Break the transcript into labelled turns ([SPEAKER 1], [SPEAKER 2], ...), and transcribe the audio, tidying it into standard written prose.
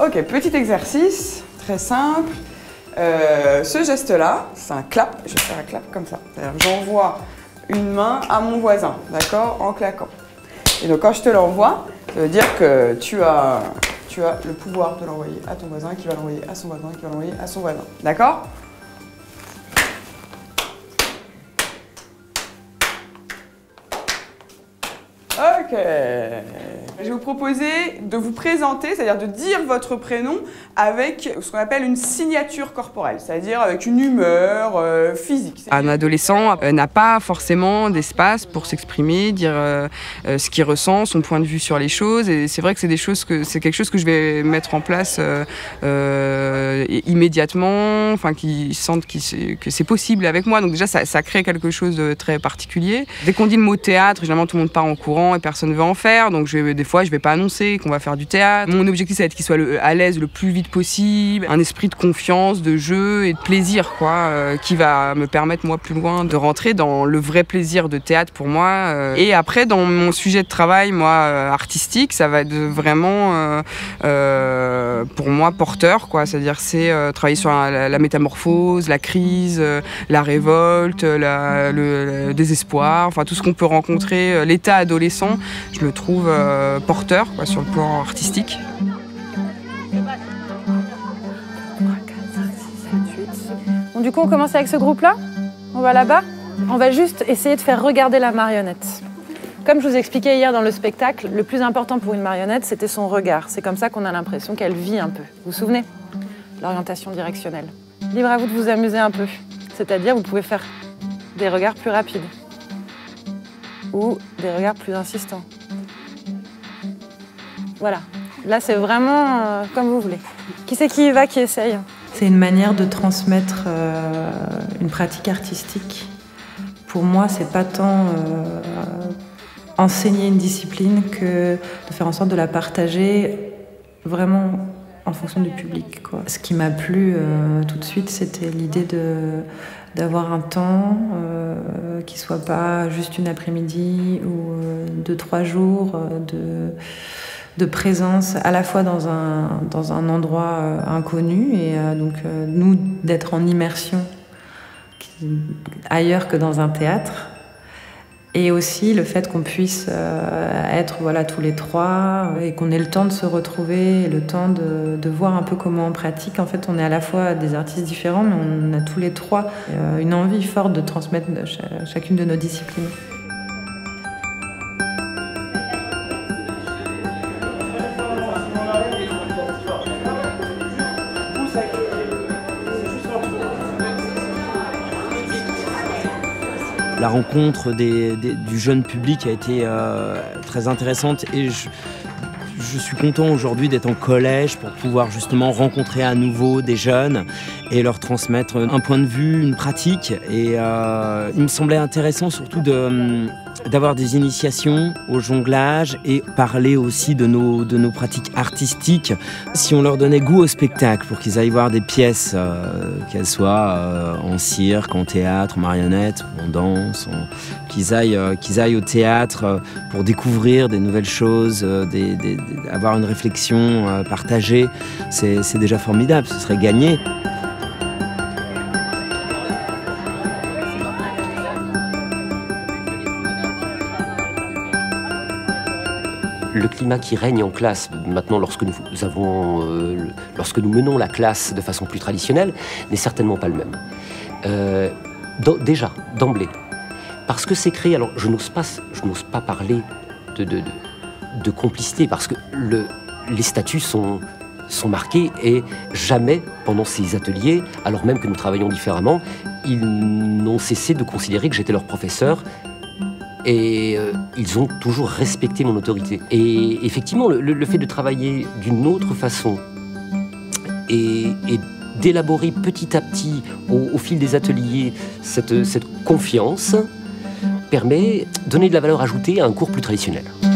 [SPEAKER 1] Ok, petit exercice, très simple. Ce geste-là, c'est un clap. Je vais faire un clap comme ça. J'envoie une main à mon voisin, d'accord, en claquant. Et donc quand je te l'envoie, ça veut dire que tu as le pouvoir de l'envoyer à ton voisin, qui va l'envoyer à son voisin, qui va l'envoyer à son voisin. D'accord? Ok. Je vais vous proposer de vous présenter, c'est-à-dire de dire votre prénom avec ce qu'on appelle une signature corporelle, c'est-à-dire avec une humeur physique.
[SPEAKER 2] Un adolescent n'a pas forcément d'espace pour s'exprimer, dire ce qu'il ressent, son point de vue sur les choses. Et c'est vrai que c'est quelque chose que je vais mettre en place immédiatement, enfin qu'ils sentent que c'est possible avec moi. Donc déjà ça crée quelque chose de très particulier. Dès qu'on dit le mot théâtre, généralement tout le monde part en courant et personne ne veut en faire. Donc des fois je vais pas annoncer qu'on va faire du théâtre. Mon objectif c'est qu'il soit à l'aise le plus vite possible, un esprit de confiance, de jeu et de plaisir quoi, qui va me permettre moi plus loin de rentrer dans le vrai plaisir de théâtre pour moi. Et après dans mon sujet de travail moi artistique, ça va être vraiment pour moi porteur quoi, c'est-à-dire c'est travailler sur la métamorphose, la crise, la révolte, le désespoir, enfin tout ce qu'on peut rencontrer, l'état adolescent, je le trouve porteur quoi, sur le plan artistique.
[SPEAKER 3] Bon, du coup, on commence avec ce groupe-là. On va là-bas. On va juste essayer de faire regarder la marionnette. Comme je vous expliquais hier dans le spectacle, le plus important pour une marionnette, c'était son regard. C'est comme ça qu'on a l'impression qu'elle vit un peu. Vous vous souvenez? L'orientation directionnelle. Libre à vous de vous amuser un peu. C'est-à-dire, vous pouvez faire des regards plus rapides ou des regards plus insistants. Voilà. Là, c'est vraiment comme vous voulez. Qui c'est qui y va, qui essaye?
[SPEAKER 4] C'est une manière de transmettre une pratique artistique. Pour moi, c'est pas tant enseigner une discipline que de faire en sorte de la partager vraiment en fonction du public, quoi. Ce qui m'a plu tout de suite, c'était l'idée d'avoir un temps qui soit pas juste une après-midi ou 2-3 jours de présence à la fois dans un endroit inconnu et donc nous d'être en immersion ailleurs que dans un théâtre, et aussi le fait qu'on puisse être voilà, tous les trois et qu'on ait le temps de se retrouver, le temps de voir un peu comment on pratique. En fait, on est à la fois des artistes différents, mais on a tous les trois une envie forte de transmettre chacune de nos disciplines.
[SPEAKER 5] La rencontre du jeune public a été très intéressante et je suis content aujourd'hui d'être en collège pour pouvoir justement rencontrer à nouveau des jeunes et leur transmettre un point de vue, une pratique. Et il me semblait intéressant surtout d'avoir des initiations au jonglage et parler aussi de nos pratiques artistiques. Si on leur donnait goût au spectacle pour qu'ils aillent voir des pièces, qu'elles soient en cirque, en théâtre, en marionnette, en danse, qu'ils aillent au théâtre pour découvrir des nouvelles choses, avoir une réflexion partagée, c'est déjà formidable, ce serait gagné.
[SPEAKER 6] Le climat qui règne en classe maintenant lorsque nous menons la classe de façon plus traditionnelle n'est certainement pas le même. Déjà, d'emblée. Parce que c'est créé, alors je n'ose pas parler de complicité, parce que les statuts sont marqués et jamais pendant ces ateliers, alors même que nous travaillons différemment, ils n'ont cessé de considérer que j'étais leur professeur. Et ils ont toujours respecté mon autorité. Et effectivement, le fait de travailler d'une autre façon et d'élaborer petit à petit, au fil des ateliers, cette confiance permet de donner de la valeur ajoutée à un cours plus traditionnel.